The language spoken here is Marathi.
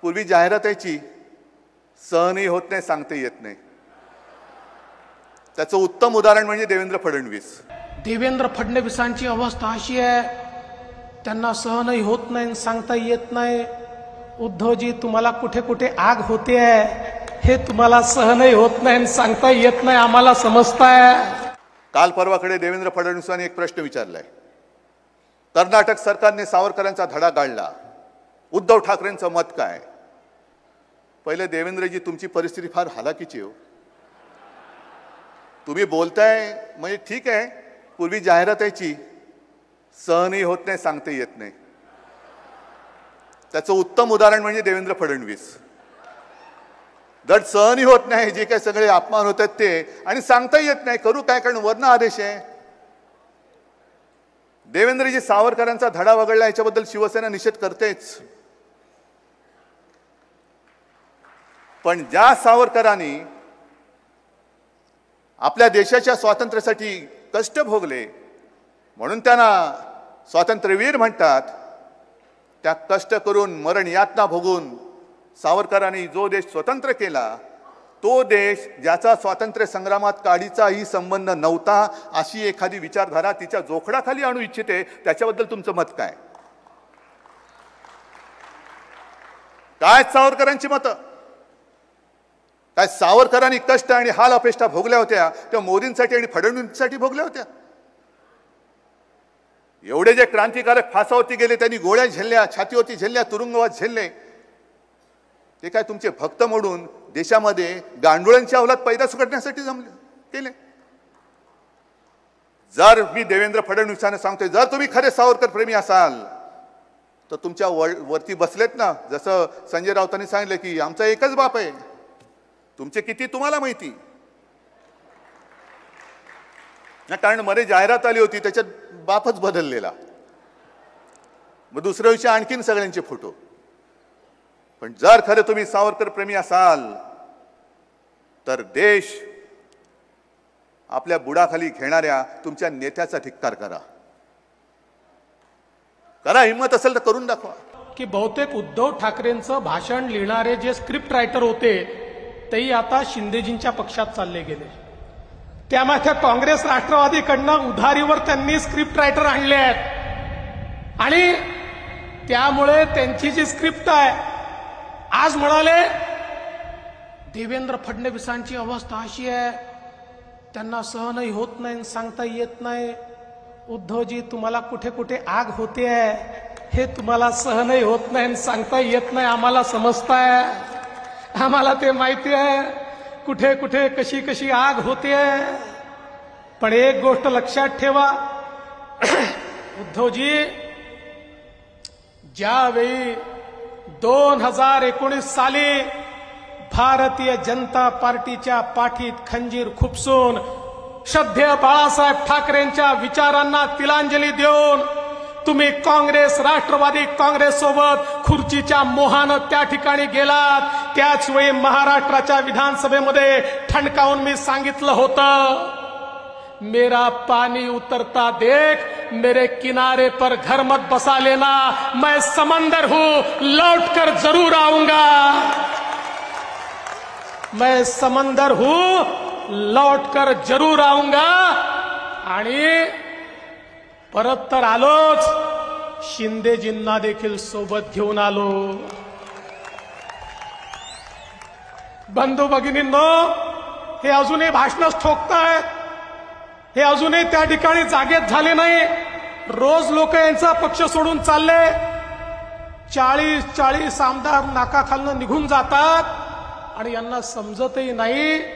पूर्वी जाहिरात यायची, सहनही होत नाही, सांगता येत नाही. त्याचं उत्तम उदाहरण म्हणजे देवेंद्र फडणवीस. देवेंद्र फडणवीसांची अवस्था अशी आहे, त्यांना सहनही होत नाही, सांगता येत नाही. उद्धवजी, तुम्हाला कुठे कुठे आग होते हे तुम्हाला सहनही होत नाही, सांगता येत नाही, आम्हाला समजताय. काल परवाकडे देवेंद्र फडणवीसांनी एक प्रश्न विचारलाय. कर्नाटक सरकारने सावरकरांचा धडा गाळला, उद्धव ठाकरेंचं मत काय? पहिले देवेंद्रजी, तुमची परिस्थिती फार हालाकीची हो. तुम्ही बोलताय म्हणजे ठीक आहे, पूर्वी जाहिरात यायची, सहनही होत नाही, सांगता येत नाही. त्याचं उत्तम उदाहरण म्हणजे देवेंद्र फडणवीस. धड सहनही होत नाही, जे काही सगळे अपमान होतात ते, आणि सांगता येत नाही, करू काय, कारण वर्ण आदेश आहे. देवेंद्रजी, सावरकरांचा धडा वगळला याच्याबद्दल शिवसेना निषेध करतेच, पण ज्या सावरकरांनी आपल्या देशाच्या स्वातंत्र्यासाठी कष्ट भोगले म्हणून त्यांना स्वातंत्र्यवीर म्हणतात, त्या कष्ट करून मरण यातना भोगून सावरकरांनी जो देश स्वतंत्र केला, तो देश ज्याचा स्वातंत्र्य संग्रामात काडीचाही संबंध नव्हता, अशी एखादी विचारधारा तिच्या जोखडाखाली आणू इच्छिते, त्याच्याबद्दल तुमचं मत काय? काय सावरकरांची मतं? काय सावरकरांनी कष्ट आणि हाल अपेष्टा भोगल्या होत्या त्या मोदींसाठी आणि फडणवीसांसाठी भोगल्या होत्या? एवढे जे क्रांतिकारक फासावरती गेले, त्यांनी गोळ्या झेलल्या, छातीवरती झेलल्या, तुरुंगवास झेलले, ते काय तुमचे भक्त मोडून देशामध्ये गांडुळांची अवलाद पैदा करण्यासाठी जमले केले? जर मी देवेंद्र फडणवीसांना सांगतोय, जर तुम्ही खरे सावरकर प्रेमी असाल तर तुमच्या वरती बसलेत ना, जसं संजय राऊतांनी सांगितलं की आमचा एकच बाप आहे, तुमचे किती तुम्हाला माहिती ना, कारण मध्ये जाहिरात आली होती, त्याच्यात बापच बदललेला. मग दुसऱ्या दिवशी आणखीन सगळ्यांचे फोटो. पण जर खरे तुम्ही सावरकर प्रेमी असाल तर देश आपल्या बुडाखाली घेणाऱ्या तुमच्या नेत्याचा धिक्कार करा. हिम्मत असेल तर करून दाखवा. की बहुतेक उद्धव ठाकरेंचं भाषण लिहिणारे जे स्क्रिप्ट रायटर होते तेही आता शिंदेजींच्या पक्षात चालले गेले. त्यामध्ये काँग्रेस राष्ट्रवादीकडनं उधारीवर त्यांनी स्क्रिप्ट रायटर आणले आहेत, आणि त्यामुळे त्यांची जी स्क्रिप्ट आहे, आज म्हणाले देवेंद्र फडणवीसांची अवस्था अशी आहे, त्यांना सहनही होत नाही, सांगता येत नाही. उद्धवजी, तुम्हाला कुठे कुठे आग होते हे तुम्हाला सहनही होत नाही, सांगता येत नाही, आम्हाला समजताय, आम्हाला ते माहिती आहे, कुठे कुठे कशी कशी आग होते. पण एक गोष्ट लक्षात ठेवा उद्धवजी, ज्यावेळी 2019 साली भारतीय जनता पार्टीच्या पाठीत खंजीर खुपसून श्रद्धेय बाळासाहेब ठाकरेंच्या विचारांना तिलांजली देऊन तुम्ही काँग्रेस राष्ट्रवादी काँग्रेस सोबत खुर्चीच्या मोहानं त्या ठिकाणी गेलात, त्याच वेळी महाराष्ट्राच्या विधानसभेमध्ये ठणकावून मी सांगितलं होतं, मेरा पानी उतरता देख, मेरे किनारे पर घर मत बसा लेना, मैं समंदर हूं, लौटकर जरूर आऊंगा, मैं समंदर हूं, लौटकर जरूर आऊंगा. आणि परत तर आलोच, शिंदेजींना देखील सोबत घेऊन आलो. बंधू भगिनींनो, हे अजूनही भाषणच ठोकतायत, हे अजूनही त्या ठिकाणी जागेत झाले नाही. रोज लोक यांचा पक्ष सोडून चालले, 40 आमदार नाकाखालनं निघून जातात आणि यांना समजतही नाही